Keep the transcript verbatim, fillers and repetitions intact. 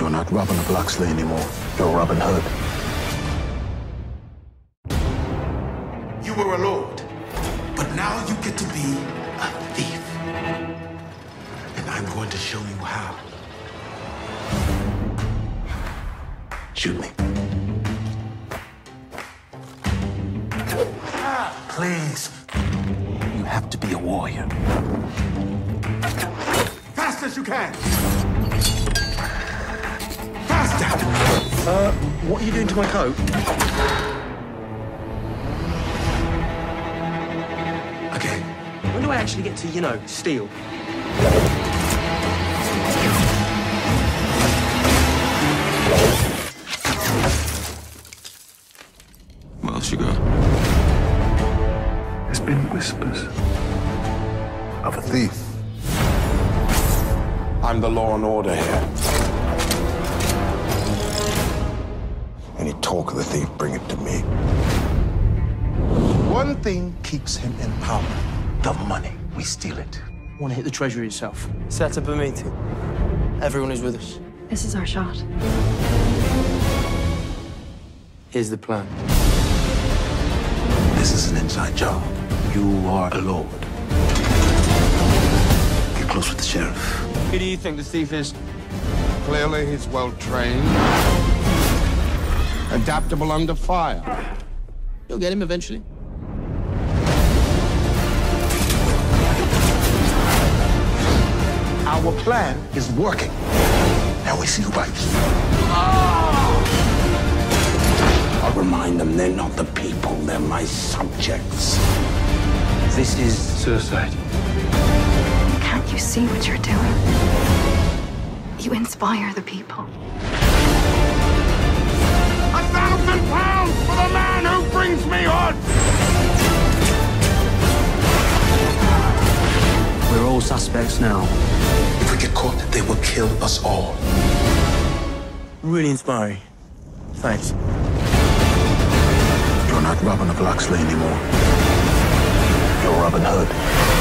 You're not robbing a Bloxley anymore. You're Robin Hood. You were a lord, but now you get to be a thief. And I'm going to show you how. Shoot me. Ah, please. You have to be a warrior. Fast as you can. Faster. Uh, what are you doing to my coat? Okay. When do I actually get to, you know, steal? Where else you go? There's been whispers of a thief. I'm the law and order here. Any talk of the thief, bring it to me. One thing keeps him in power. The money. We steal it. I want to hit the treasury itself. Set up a meeting. Everyone is with us. This is our shot. Here's the plan. This is an inside job. You are a lord. Get close with the sheriff. Who do you think the thief is? Clearly, he's well-trained. Adaptable under fire. You'll get him eventually. Our plan is working. Now we see who bites. I'll remind them they're not the people, they're my subjects. This is suicide. Can't you see what you're doing? You inspire the people. A thousand pounds for the man who brings me on! We're all suspects now. If we get caught, they will kill us all. Really inspiring. Thanks. You're not robbing a Bloxley anymore. You're Robin Hood.